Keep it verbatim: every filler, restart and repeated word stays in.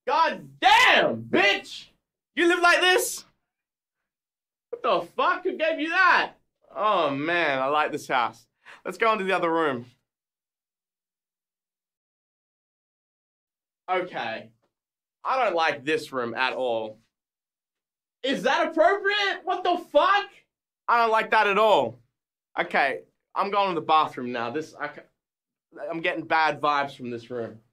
God damn, bitch! You live like this? What the fuck? Who gave you that? Oh man, I like this house. Let's go into the other room. Okay. I don't like this room at all. Is that appropriate? What the fuck? I don't like that at all. Okay, I'm going to the bathroom now. This I, I'm getting bad vibes from this room.